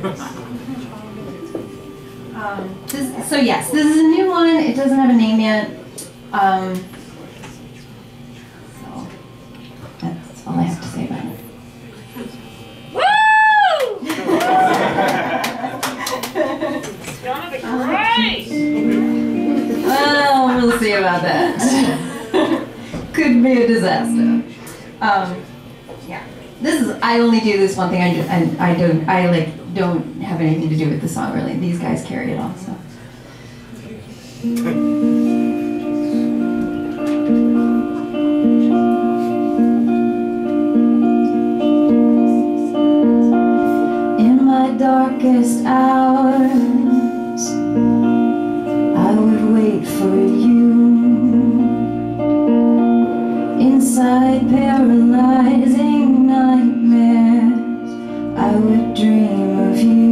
So yes, this is a new one. It doesn't have a name yet. So that's all I have to say about it. Woo! It's gonna be great! Well, we'll see about that. Could be a disaster. Yeah. This is. I only do this one thing. I don't have anything to do with the song really. These guys carry it all. So. In my darkest hours, I would wait for you. Inside paralyzing nightmares, I would dream of you.